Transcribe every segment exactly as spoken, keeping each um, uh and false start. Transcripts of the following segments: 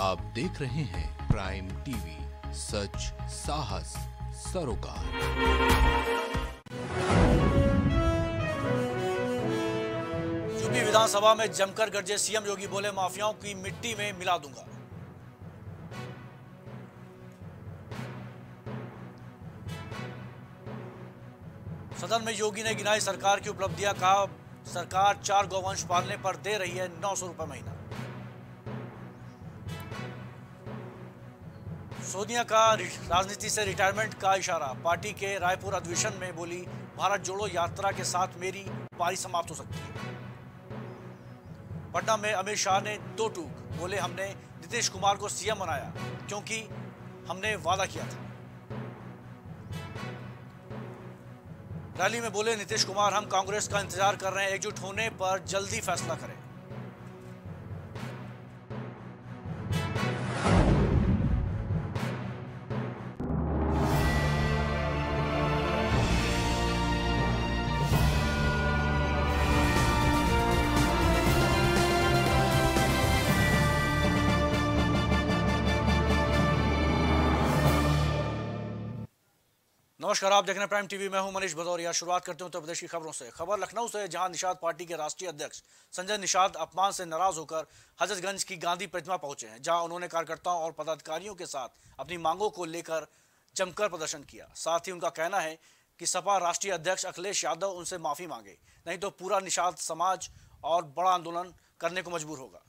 आप देख रहे हैं प्राइम टीवी, सच साहस सरोकार। यूपी विधानसभा में जमकर गरजे सीएम योगी, बोले माफियाओं की मिट्टी में मिला दूंगा। सदन में योगी ने गिनाई सरकार की उपलब्धियां, कहा सरकार चार गौवंश पालने पर दे रही है नौ सौ रुपए महीना। सोनिया का राजनीति से रिटायरमेंट का इशारा, पार्टी के रायपुर अधिवेशन में बोली भारत जोड़ो यात्रा के साथ मेरी पारी समाप्त हो सकती है। पटना में अमित शाह ने दो टूक, बोले हमने नीतीश कुमार को सीएम बनाया क्योंकि हमने वादा किया था। रैली में बोले नीतीश कुमार हम कांग्रेस का इंतजार कर रहे हैं, एकजुट होने पर जल्दी फैसला करें। नमस्कार, आप देख रहे हैं प्राइम टीवी। मैं हूं मनीष भदौरिया। शुरुआत करते हैं उत्तर प्रदेश की खबरों से। खबर लखनऊ से, जहां निषाद पार्टी के राष्ट्रीय अध्यक्ष संजय निषाद अपमान से नाराज होकर हजरतगंज की गांधी प्रतिमा पहुंचे हैं, जहां उन्होंने कार्यकर्ताओं और पदाधिकारियों के साथ अपनी मांगों को लेकर जमकर प्रदर्शन किया। साथ ही उनका कहना है कि सपा राष्ट्रीय अध्यक्ष अखिलेश यादव उनसे माफी मांगे, नहीं तो पूरा निषाद समाज और बड़ा आंदोलन करने को मजबूर होगा।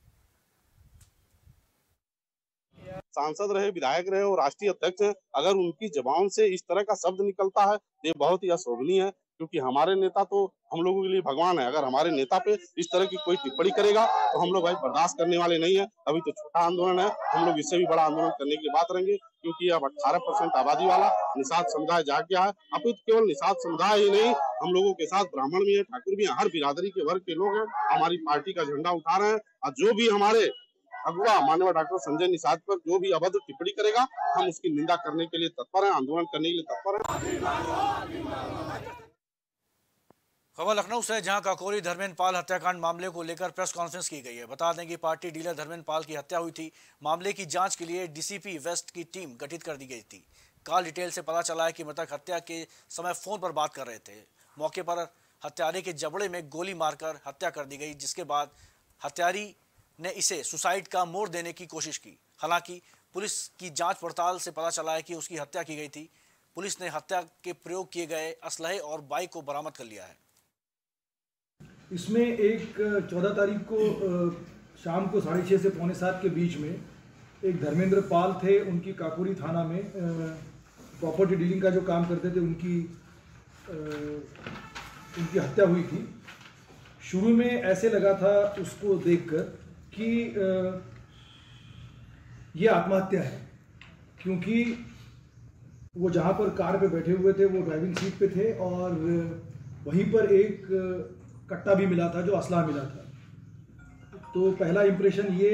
सांसद रहे, विधायक रहे और राष्ट्रीय अध्यक्ष है, अगर उनकी जबान से इस तरह का शब्द निकलता है तो ये बहुत ही अशोभनीय है, क्योंकि हमारे नेता तो हम लोगों के लिए भगवान है। अगर हमारे नेता पे इस तरह की कोई टिप्पणी करेगा तो हम लोग भाई बर्दाश्त करने वाले नहीं है। अभी तो छोटा आंदोलन है, हम लोग इससे भी बड़ा आंदोलन करने की बात करेंगे, क्योंकि अब अठारह परसेंट आबादी वाला निषाद समुदाय जाग गया है। अब तो केवल निषाद समुदाय ही नहीं, हम लोगों के साथ ब्राह्मण भी है, ठाकुर भी है, हर बिरादरी के वर्ग के लोग हैं, हमारी पार्टी का झंडा उठा रहे हैं। और जो भी हमारे अगुआ माननीय डॉक्टर संजय निषाद पर जो भी अभद्र टिप्पणी करेगा, हम उसकी निंदा करने के लिए तत्पर हैं, आंदोलन करने के लिए तत्पर हैं। खबर लखनऊ से, जहां काकोरी धर्मेंद्र पाल हत्याकांड मामले को लेकर प्रेस कॉन्फ्रेंस की गई है। बता दें कि पार्टी डीलर धर्मेंद्र पाल की हत्या हुई थी। मामले की जांच के लिए डीसीपी वेस्ट की टीम गठित कर दी गई थी। कॉल डिटेल से पता चला है कि मृतक हत्या के समय फोन पर बात कर रहे थे। मौके पर हत्यारे के जबड़े में गोली मारकर हत्या कर दी गई, जिसके बाद हत्यारी ने इसे सुसाइड का मोड़ देने की कोशिश की। हालांकि पुलिस की जांच पड़ताल से पता चला है कि उसकी हत्या की गई थी। पुलिस ने हत्या के प्रयोग किए गए असलहे और बाइक को बरामद कर लिया है। इसमें एक चौदह तारीख को शाम को साढ़े छः से पौने सात के बीच में एक धर्मेंद्र पाल थे, उनकी काकोरी थाना में प्रॉपर्टी डीलिंग का जो काम करते थे, उनकी उनकी हत्या हुई थी। शुरू में ऐसे लगा था उसको देखकर कि ये आत्महत्या है, क्योंकि वो जहाँ पर कार पे बैठे हुए थे वो ड्राइविंग सीट पे थे और वहीं पर एक कट्टा भी मिला था जो असला मिला था। तो पहला इम्प्रेशन ये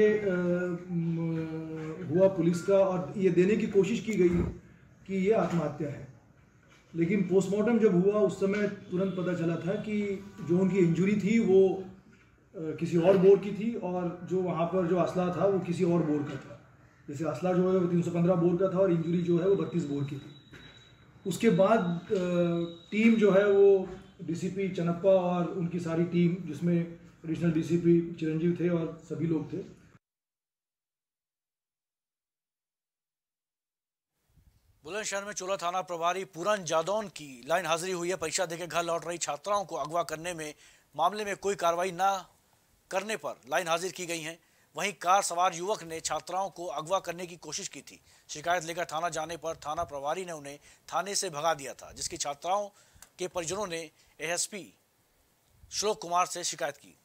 हुआ पुलिस का और ये देने की कोशिश की गई कि ये आत्महत्या है। लेकिन पोस्टमार्टम जब हुआ उस समय तुरंत पता चला था कि जो उनकी इंजरी थी वो किसी और बोर की थी और जो वहाँ पर जो असला था वो किसी और बोर का था। जैसे असला जो है वो तीन सौ पंद्रह बोर का था और इंजरी जो है वो बत्तीस बोर की थी। उसके बाद टीम जो है वो डीसीपी चनप्पा और उनकी सारी टीम, जिसमें एडिशनल डीसीपी चिरंजीव थे और सभी लोग थे। बुलंदशहर में चोला थाना प्रभारी पूरन जादौन की लाइन हाजिरी हुई है। परीक्षा देकर घर लौट रही छात्राओं को अगवा करने में मामले में कोई कार्रवाई न करने पर लाइन हाजिर की गई हैं। वहीं कार सवार युवक ने छात्राओं को अगवा करने की कोशिश की थी। शिकायत लेकर थाना जाने पर थाना प्रभारी ने उन्हें थाने से भगा दिया था, जिसकी छात्राओं के परिजनों ने एएसपी श्लोक कुमार से शिकायत की।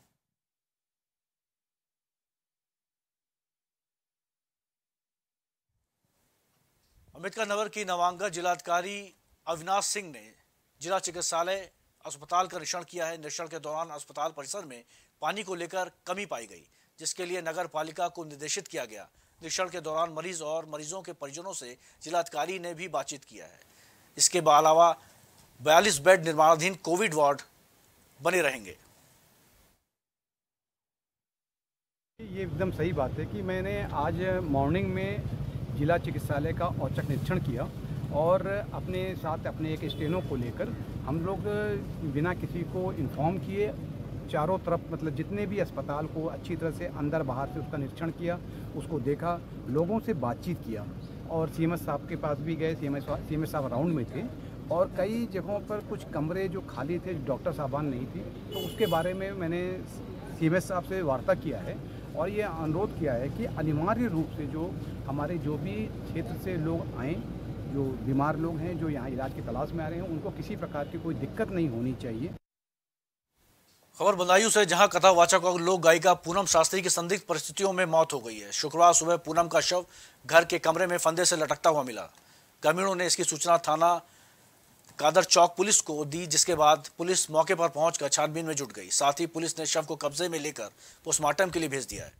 अम्बेडकर नगर की नवांगत जिलाधिकारी अविनाश सिंह ने जिला चिकित्सालय अस्पताल का निरीक्षण किया है। निरीक्षण के दौरान अस्पताल परिसर में पानी को लेकर कमी पाई गई, जिसके लिए नगर पालिका को निर्देशित किया गया। निरीक्षण के दौरान मरीज और मरीजों के परिजनों से जिलाधिकारी ने भी बातचीत किया है। इसके अलावा बयालीस बेड निर्माणाधीन कोविड वार्ड बने रहेंगे। ये एकदम सही बात है कि मैंने आज मॉर्निंग में जिला चिकित्सालय का औचक निरीक्षण किया और अपने साथ अपने एक स्टेनो को लेकर हम लोग बिना किसी को इन्फॉर्म किए चारों तरफ मतलब जितने भी अस्पताल को अच्छी तरह से अंदर बाहर से उसका निरीक्षण किया, उसको देखा, लोगों से बातचीत किया और सीएमएस साहब के पास भी गए। सीएमएस सीएमएस साहब राउंड में थे और कई जगहों पर कुछ कमरे जो खाली थे, डॉक्टर साहबान नहीं थी, तो उसके बारे में मैंने सीएमएस साहब से वार्ता किया है और ये अनुरोध किया है कि अनिवार्य रूप से जो हमारे जो भी क्षेत्र से लोग आएँ, जो बीमार लोग हैं, जो यहाँ इलाज की तलाश में आ रहे हैं, उनको किसी प्रकार की कोई दिक्कत नहीं होनी चाहिए। खबर बदायूं से, जहां कथावाचक और लोक गायिका पूनम शास्त्री की संदिग्ध परिस्थितियों में मौत हो गई है। शुक्रवार सुबह पूनम का शव घर के कमरे में फंदे से लटकता हुआ मिला। ग्रामीणों ने इसकी सूचना थाना कादर चौक पुलिस को दी, जिसके बाद पुलिस मौके पर पहुंचकर छानबीन में जुट गई। साथ ही पुलिस ने शव को कब्जे में लेकर पोस्टमार्टम के लिए भेज दिया है।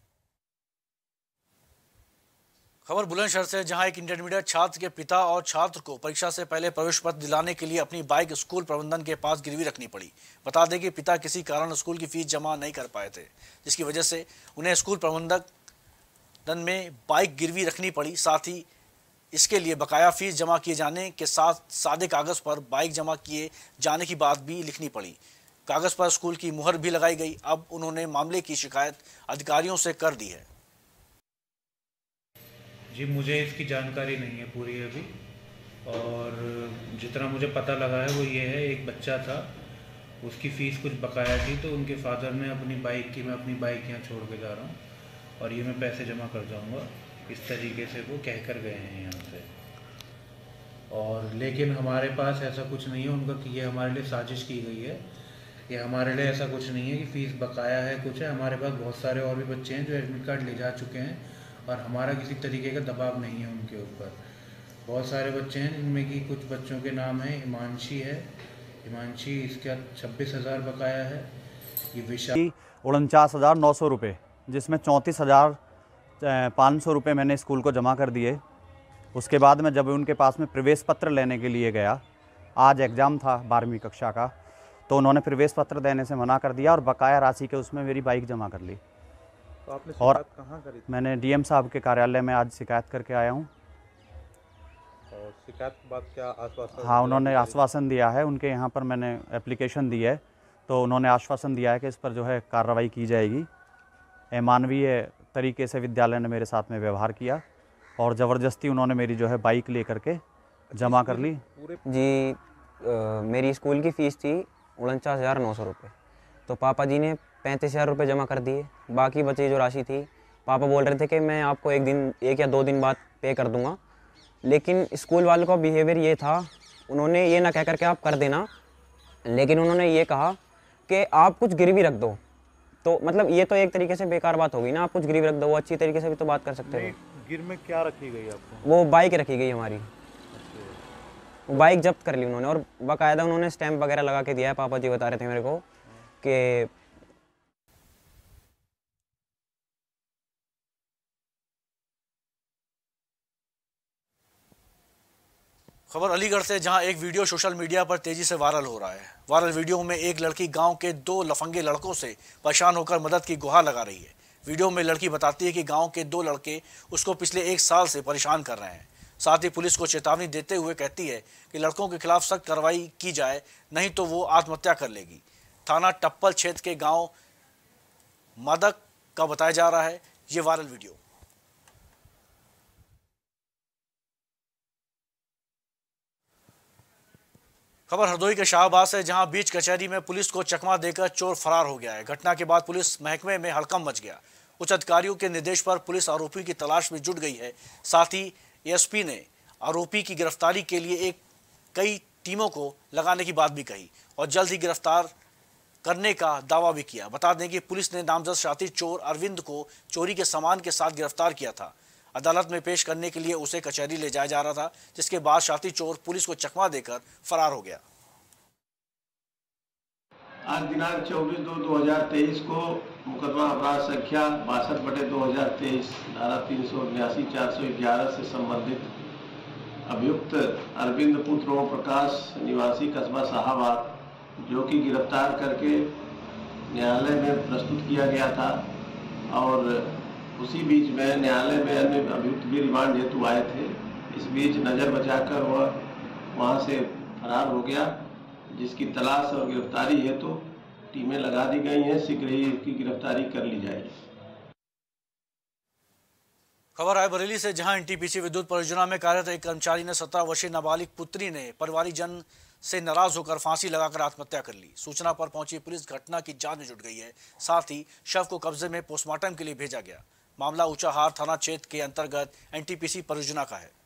खबर बुलंदशहर से, जहां एक इंटरमीडिएट छात्र के पिता और छात्र को परीक्षा से पहले प्रवेश पत्र दिलाने के लिए अपनी बाइक स्कूल प्रबंधन के पास गिरवी रखनी पड़ी। बता दें कि पिता किसी कारण स्कूल की फीस जमा नहीं कर पाए थे, जिसकी वजह से उन्हें स्कूल प्रबंधन में बाइक गिरवी रखनी पड़ी। साथ ही इसके लिए बकाया फीस जमा किए जाने के साथ सादे कागज पर बाइक जमा किए जाने की बात भी लिखनी पड़ी। कागज पर स्कूल की मुहर भी लगाई गई। अब उन्होंने मामले की शिकायत अधिकारियों से कर दी है। जी, मुझे इसकी जानकारी नहीं है पूरी अभी, और जितना मुझे पता लगा है वो ये है, एक बच्चा था, उसकी फ़ीस कुछ बकाया थी, तो उनके फादर ने अपनी बाइक की मैं अपनी बाइक यहाँ छोड़ के जा रहा हूँ और ये मैं पैसे जमा कर जाऊँगा, इस तरीके से वो कह कर गए हैं यहाँ से। और लेकिन हमारे पास ऐसा कुछ नहीं है उनका कि ये हमारे लिए साजिश की गई है, ये हमारे लिए ऐसा कुछ नहीं है कि फ़ीस बकाया है कुछ है। हमारे पास बहुत सारे और भी बच्चे हैं जो एडमिट कार्ड ले जा चुके हैं और हमारा किसी तरीके का दबाव नहीं है उनके ऊपर। बहुत सारे बच्चे हैं जिनमें कि कुछ बच्चों के नाम है, हिमांशी है, हिमांशी इसका छब्बीस हज़ार बकाया है। ये विशाल उनचास हज़ार नौ सौ रुपये, जिसमें चौंतीस हज़ार पाँच सौ रुपये मैंने स्कूल को जमा कर दिए। उसके बाद में जब उनके पास में प्रवेश पत्र लेने के लिए गया, आज एग्ज़ाम था बारहवीं कक्षा का, तो उन्होंने प्रवेश पत्र देने से मना कर दिया और बकाया राशि के उसमें मेरी बाइक जमा कर ली। तो आपने और शिकायत कहाँ करी थी? मैंने डीएम साहब के कार्यालय में आज शिकायत करके आया हूँ। और शिकायत के बाद क्या आश्वासन? हाँ, उन्होंने आश्वासन दिया है, उनके यहाँ पर मैंने एप्लीकेशन दी है, तो उन्होंने आश्वासन दिया है कि इस पर जो है कार्रवाई की जाएगी। अमानवीय तरीके से विद्यालय ने मेरे साथ में व्यवहार किया और ज़बरदस्ती उन्होंने मेरी जो है बाइक ले करके जमा कर ली। जी, आ, मेरी स्कूल की फ़ीस थी उनचास हज़ार नौ सौ रुपये, तो पापा जी ने पैंतीस हज़ार रुपये जमा कर दिए। बाकी बची जो राशि थी, पापा बोल रहे थे कि मैं आपको एक दिन एक या दो दिन बाद पे कर दूंगा, लेकिन स्कूल वालों का बिहेवियर ये था, उन्होंने ये ना कह करके आप कर देना, लेकिन उन्होंने ये कहा कि आप कुछ गिरवी रख दो। तो मतलब ये तो एक तरीके से बेकार बात होगी ना, आप कुछ गिरवी रख दो, वो अच्छी तरीके से भी तो बात कर सकते हो। गिर में क्या रखी गई आपको? वो बाइक रखी गई हमारी, वो बाइक जब्त कर ली उन्होंने और बाकायदा उन्होंने स्टैंप वगैरह लगा के दिया है। पापा जी बता रहे थे मेरे को कि खबर अलीगढ़ से, जहां एक वीडियो सोशल मीडिया पर तेजी से वायरल हो रहा है। वायरल वीडियो में एक लड़की गांव के दो लफंगे लड़कों से परेशान होकर मदद की गुहार लगा रही है। वीडियो में लड़की बताती है कि गांव के दो लड़के उसको पिछले एक साल से परेशान कर रहे हैं। साथ ही पुलिस को चेतावनी देते हुए कहती है कि लड़कों के खिलाफ सख्त कार्रवाई की जाए, नहीं तो वो आत्महत्या कर लेगी। थाना टप्पल क्षेत्र के गाँव मदक का बताया जा रहा है ये वायरल वीडियो। खबर हरदोई के शाहबाद से, जहां बीच कचहरी में पुलिस को चकमा देकर चोर फरार हो गया है। घटना के बाद पुलिस महकमे में हड़कंप मच गया। उच्च अधिकारियों के निर्देश पर पुलिस आरोपी की तलाश में जुट गई है। साथ ही एएसपी ने आरोपी की गिरफ्तारी के लिए एक कई टीमों को लगाने की बात भी कही और जल्द ही गिरफ्तार करने का दावा भी किया। बता दें कि पुलिस ने नामजद शातिर चोर अरविंद को चोरी के सामान के साथ गिरफ्तार किया था। अदालत में पेश करने के लिए उसे कचहरी ले जाया जा रहा था, जिसके बाद शातिर चोर पुलिस को चकमा देकर फरार हो गया। आज दिनांक चौबीस दो दो हजार तेईस को मुकदमा अपराध संख्या बासठ बटे दो हजार तेईस धारा तीन सौ उन्यासी चार सौ ग्यारह से संबंधित अभियुक्त अरविंद पुत्र ओम प्रकाश निवासी कस्बा शाहाबाद, जो कि गिरफ्तार करके न्यायालय में प्रस्तुत किया गया था, और उसी बीच में न्यायालय में अन्य अभियुक्त भी रिमांड हेतु आए थे। इस बीच नज़र बचाकर वह वहाँ से फरार हो गया, जिसकी तलाश और गिरफ्तारी हेतु तो टीमें लगा दी गई हैं। शीघ्र ही इसकी गिरफ्तारी कर ली जाएगी। खबर रायबरेली से, जहां एनटीपीसी विद्युत परियोजना में कार्यरत एक कर्मचारी ने सत्रह वर्षीय नाबालिग पुत्री ने परिवारजन से नाराज होकर फांसी लगाकर आत्महत्या कर ली। सूचना पर पहुंची पुलिस घटना की जांच में जुट गई है। साथ ही शव को कब्जे में पोस्टमार्टम के लिए भेजा गया। मामला ऊंचाहार थाना क्षेत्र के अंतर्गत एनटीपीसी परियोजना का है।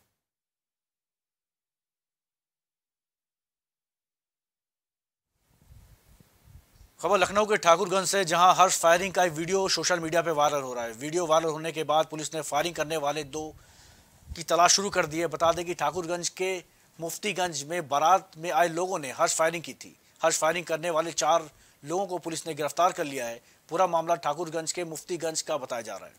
खबर लखनऊ के ठाकुरगंज से, जहां हर्ष फायरिंग का एक वीडियो सोशल मीडिया पे वायरल हो रहा है। वीडियो वायरल होने के बाद पुलिस ने फायरिंग करने वाले दो की तलाश शुरू कर दी है। बता दें कि ठाकुरगंज के मुफ्तीगंज में बारात में आए लोगों ने हर्ष फायरिंग की थी। हर्ष फायरिंग करने वाले चार लोगों को पुलिस ने गिरफ्तार कर लिया है। पूरा मामला ठाकुरगंज के मुफ्तीगंज का बताया जा रहा है।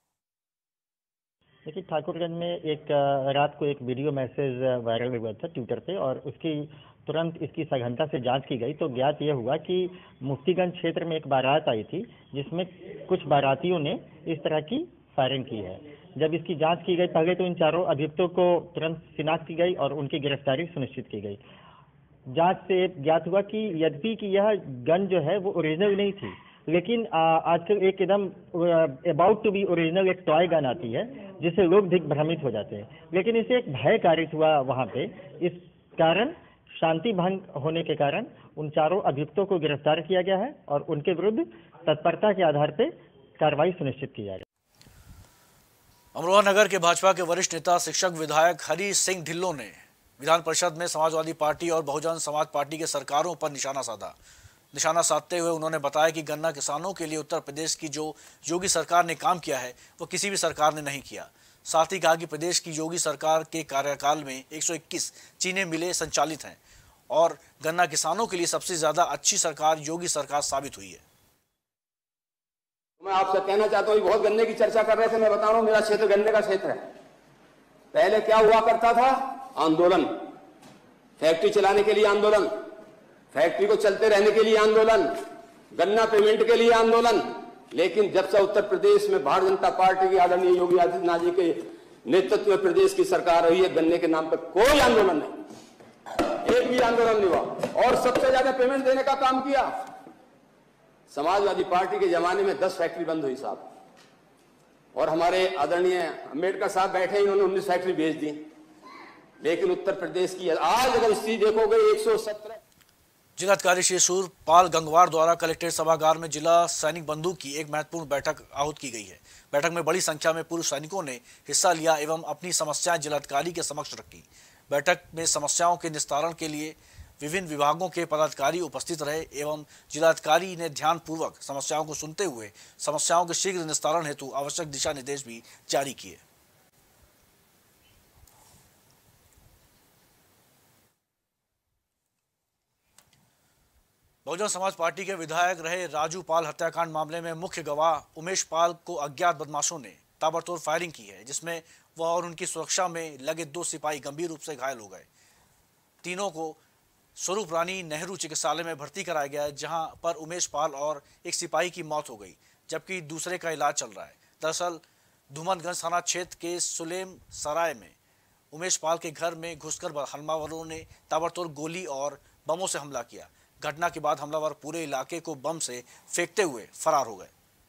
देखिए, ठाकुरगंज में एक रात को एक वीडियो मैसेज वायरल हुआ था ट्विटर पे, और उसकी तुरंत इसकी सघनता से जांच की गई तो ज्ञात यह हुआ कि मुफ्तीगंज क्षेत्र में एक बारात आई थी, जिसमें कुछ बारातियों ने इस तरह की फायरिंग की है। जब इसकी जांच की गई, पहले तो इन चारों अभियुक्तों को तुरंत शिनाख्त की गई और उनकी गिरफ्तारी सुनिश्चित की गई। जांच से ज्ञात हुआ कि यद्यपि कि यह गन जो है वो ओरिजिनल नहीं थी, लेकिन आजकल एक एकदम अबाउट टू बी ओरिजिनल एक टॉय गन आती है, जिससे लोग दिग्भ्रमित हो जाते हैं। लेकिन इसे एक भय कारित हुआ वहाँ पे। इस कारण शांति भंग होने के कारण उन चारों अभियुक्तों को गिरफ्तार किया गया है और उनके विरुद्ध तत्परता के आधार पर कार्रवाई सुनिश्चित की जाएगी। अमरोहा नगर के भाजपा के वरिष्ठ नेता शिक्षक विधायक हरी सिंह ढिल्लों ने विधान परिषद में समाजवादी पार्टी और बहुजन समाज पार्टी के सरकारों पर निशाना साधा। निशाना साधते हुए उन्होंने बताया कि गन्ना किसानों के लिए उत्तर प्रदेश की जो योगी सरकार ने काम किया है वो किसी भी सरकार ने नहीं किया। साथ ही कहा कि प्रदेश की योगी सरकार के कार्यकाल में एक सौ इक्कीस चीनी मिलें संचालित हैं और गन्ना किसानों के लिए सबसे ज्यादा अच्छी सरकार योगी सरकार साबित हुई है। मैं आपसे कहना चाहता हूँ, बहुत गन्ने की चर्चा कर रहे थे, मैं बता रहा हूँ मेरा क्षेत्र गन्ने का क्षेत्र है। पहले क्या हुआ करता था? आंदोलन, फैक्ट्री चलाने के लिए आंदोलन, फैक्ट्री को चलते रहने के लिए आंदोलन, गन्ना पेमेंट के लिए आंदोलन। लेकिन जब से उत्तर प्रदेश में भारतीय जनता पार्टी की आदरणीय योगी आदित्यनाथ जी के नेतृत्व में प्रदेश की सरकार हुई है, गन्ने के नाम पर कोई आंदोलन नहीं, एक भी आंदोलन नहीं हुआ। और सबसे ज्यादा पेमेंट देने का काम किया समाजवादी पार्टी के जमाने में। दस फैक्ट्री बंद हुई साहब, और हमारे आदरणीय अम्बेडकर साहब बैठे, इन्होंने उन्नीस फैक्ट्री भेज दी। लेकिन उत्तर प्रदेश की आज अगर स्थिति देखोगे एक सौ सत्रह। जिलाधिकारी श्री सूरपाल गंगवार द्वारा कलेक्ट्रेट सभागार में जिला सैनिक बंधु की एक महत्वपूर्ण बैठक आहूत की गई है। बैठक में बड़ी संख्या में पूर्व सैनिकों ने हिस्सा लिया एवं अपनी समस्याएं जिलाधिकारी के समक्ष रखी। बैठक में समस्याओं के निस्तारण के लिए विभिन्न विभागों के पदाधिकारी उपस्थित रहे एवं जिलाधिकारी ने ध्यानपूर्वक समस्याओं को सुनते हुए समस्याओं के शीघ्र निस्तारण हेतु आवश्यक दिशा निर्देश भी जारी किए। बहुजन समाज पार्टी के विधायक रहे राजू पाल हत्याकांड मामले में मुख्य गवाह उमेश पाल को अज्ञात बदमाशों ने ताबड़तोड़ फायरिंग की है, जिसमें वह और उनकी सुरक्षा में लगे दो सिपाही गंभीर रूप से घायल हो गए। तीनों को स्वरूप रानी नेहरू चिकित्सालय में भर्ती कराया गया है, जहां पर उमेश पाल और एक सिपाही की मौत हो गई, जबकि दूसरे का इलाज चल रहा है। दरअसल धूमनगंज थाना क्षेत्र के सुलेम सराय में उमेश पाल के घर में घुसकर हमलावरों ने ताबड़तोड़ गोली और बमों से हमला किया। घटना के बाद हमलावर पूरे इलाके को बम से फेंकते हुए फरार हो गए।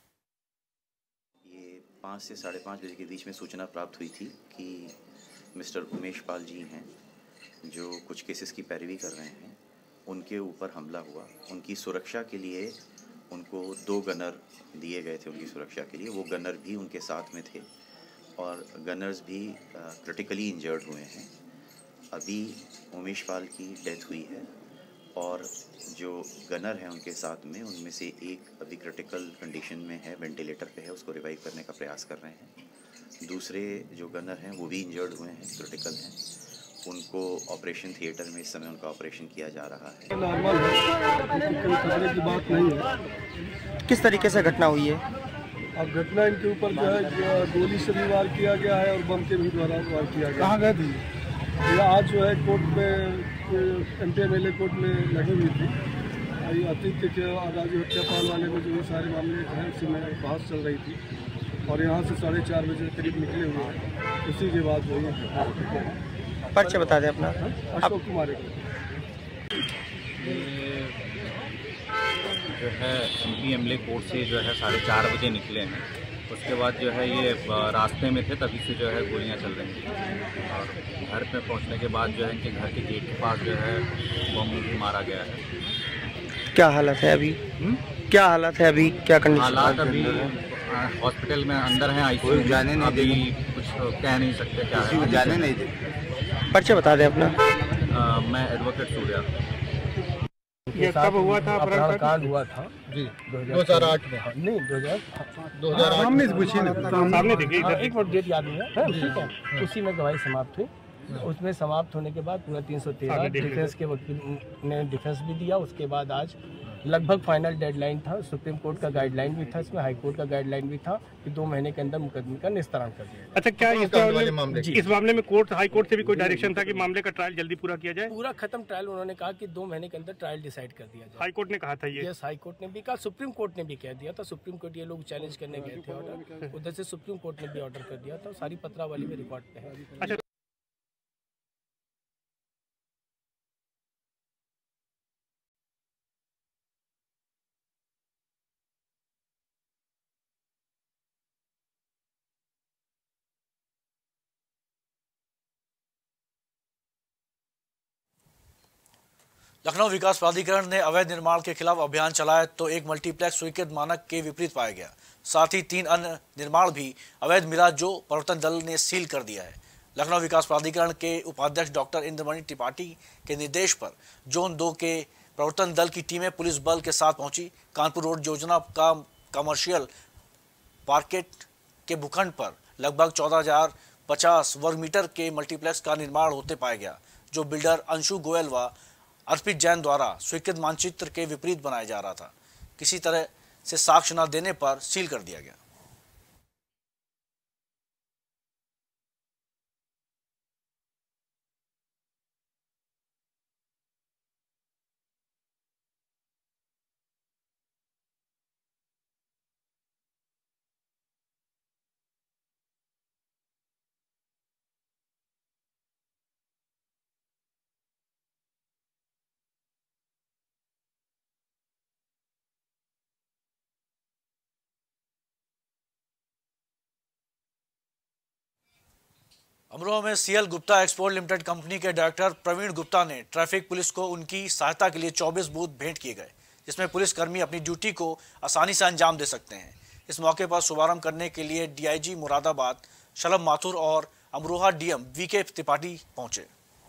ये पाँच से साढ़े पाँच बजे के बीच में सूचना प्राप्त हुई थी कि मिस्टर उमेश पाल जी हैं जो कुछ केसेस की पैरवी कर रहे हैं, उनके ऊपर हमला हुआ। उनकी सुरक्षा के लिए उनको दो गनर दिए गए थे उनकी सुरक्षा के लिए। वो गनर भी उनके साथ में थे और गनर्स भी क्रिटिकली इंजर्ड हुए हैं। अभी उमेश पाल की डेथ हुई है और जो गनर हैं उनके साथ में, उनमें से एक अभी क्रिटिकल कंडीशन में है, वेंटिलेटर पे है, उसको रिवाइव करने का प्रयास कर रहे हैं। दूसरे जो गनर हैं वो भी इंजर्ड हुए हैं, क्रिटिकल हैं। उनको ऑपरेशन थिएटर में इस समय उनका ऑपरेशन किया जा रहा है। नॉर्मल है, कोई खतरे की बात नहीं है। किस तरीके से घटना हुई है? अब घटना इनके ऊपर जो है गोली से भी वार किया गया है और बम के भी द्वारा वार किया गया। कहाँ गए थे ये? आज जो है कोर्ट में M P M L A court में लगी हुई थी। ये आतिथ्य के राजू हत्यापाल वाले में जो सारे मामले हैं उसी में बहस चल रही थी और यहाँ से साढ़े चार बजे करीब निकले हुए हैं, उसी के बाद जो है परिचय बता दें अपना। अशोक कुमार जो है M P M L A court से जो है साढ़े चार बजे निकले हैं। उसके बाद जो है ये रास्ते में थे, तभी से जो है गोलियां चल रही थी और घर पे पहुंचने के बाद जो है इनके घर के गेट के पास जो है बम भी मारा गया है। क्या हालत है अभी? हुँ? क्या हालत है अभी? क्या कंडीशन? हालात अभी हॉस्पिटल में अंदर हैं, आईसीयू जाने नहीं अभी कुछ कह नहीं सकते क्या है, जाने नहीं दे। परिचय बता दें अपना। आ, मैं एडवोकेट सूर्या। ये कब हुआ था? अपहरण कांड हुआ था जी दो हज़ार आठ में। नहीं दो हजार दो हज़ार आठ सामने से पूछिए ना, सामने देखिए एक मिनट, डेट याद नहीं है, ठीक है। उसी में गवाही समाप्त हुई, उसमें समाप्त होने के बाद पूरा तीन सौ तेरह डिफेंस के वकील ने डिफेंस भी दिया। उसके बाद आज लगभग फाइनल डेडलाइन था, सुप्रीम कोर्ट का गाइडलाइन भी था, इसमें हाई कोर्ट का गाइडलाइन भी था कि दो महीने के अंदर मुकदमे का निस्तारण कर दिया। अच्छा, क्या इस मामले इस मामले में कोर्ट हाई कोर्ट से भी कोई डायरेक्शन था कि मामले का ट्रायल जल्दी पूरा किया जाए? पूरा खत्म ट्रायल, उन्होंने कहा कि दो महीने के अंदर ट्रायल डिसाइड कर दिया जाए। हाई कोर्ट ने कहा था ये? यस, हाई कोर्ट ने भी कहा, सुप्रीम कोर्ट ने भी कह दिया था। सुप्रीम कोर्ट ये लोग चैलेंज करने गए थे ऑर्डर, उधर से सुप्रीम कोर्ट ने भी ऑर्डर कर दिया था। सारी पत्रावली में रिकॉर्ड पे है। अच्छा, लखनऊ विकास प्राधिकरण ने अवैध निर्माण के खिलाफ अभियान चलाया तो एक मल्टीप्लेक्स स्वीकृत मानक के विपरीत पाया गया। साथ ही तीन अन्य निर्माण भी अवैध मिला जो प्रवर्तन दल ने सील कर दिया है। लखनऊ विकास प्राधिकरण के उपाध्यक्ष डॉक्टर इंद्रमणि त्रिपाठी के निर्देश पर जोन दो के प्रवर्तन दल की टीमें पुलिस बल के साथ पहुंची। कानपुर रोड योजना का कमर्शियल मार्केट के भूखंड पर लगभग चौदह हजार पचास वर्ग मीटर के मल्टीप्लेक्स का निर्माण होते पाया गया, जो बिल्डर अंशु गोयल व अर्पित जैन द्वारा स्वीकृत मानचित्र के विपरीत बनाया जा रहा था। किसी तरह से साक्ष्य न देने पर सील कर दिया गया। अमरोहा में C L Gupta export limited company के डायरेक्टर प्रवीण गुप्ता ने ट्रैफिक पुलिस को उनकी सहायता के लिए चौबीस बूथ भेंट किए गए, जिसमें पुलिसकर्मी अपनी ड्यूटी को आसानी से अंजाम दे सकते हैं। इस मौके पर शुभारंभ करने के लिए डीआईजी मुरादाबाद शलभ माथुर और अमरोहा डीएम वीके त्रिपाठी पहुंचे।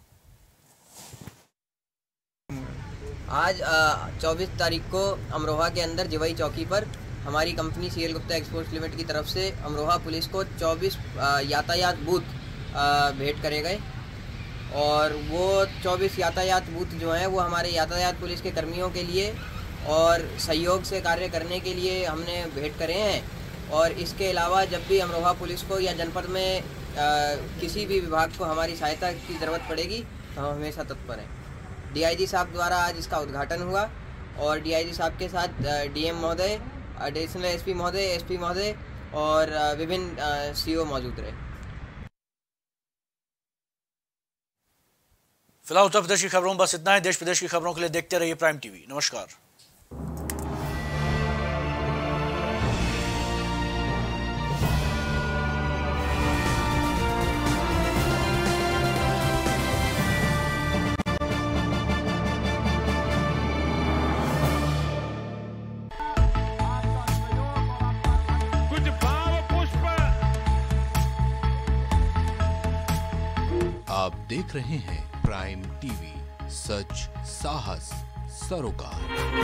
आज चौबीस तारीख को अमरोहा के अंदर जिवाई चौकी पर हमारी company C L Gupta export limited की तरफ से अमरोहा पुलिस को चौबीस यातायात बूथ भेंट करे गए और वो चौबीस यातायात बूथ जो हैं वो हमारे यातायात पुलिस के कर्मियों के लिए और सहयोग से कार्य करने के लिए हमने भेंट करे हैं। और इसके अलावा जब भी अमरोहा पुलिस को या जनपद में आ, किसी भी विभाग को हमारी सहायता की ज़रूरत पड़ेगी तो हम हमेशा तत्पर हैं। डीआईजी साहब द्वारा आज इसका उद्घाटन हुआ और डीआईजी साहब के साथ डीएम महोदय, एडिशनल एसपी महोदय, एसपी महोदय और विभिन्न सीओ मौजूद रहे। फिलहाल उत्तर प्रदेश की खबरों में बस इतना है। देश प्रदेश की खबरों के लिए देखते रहिए प्राइम टीवी। नमस्कार। कुछ भाव पुष्प। आप देख रहे हैं प्राइम टीवी, सच साहस सरोकार।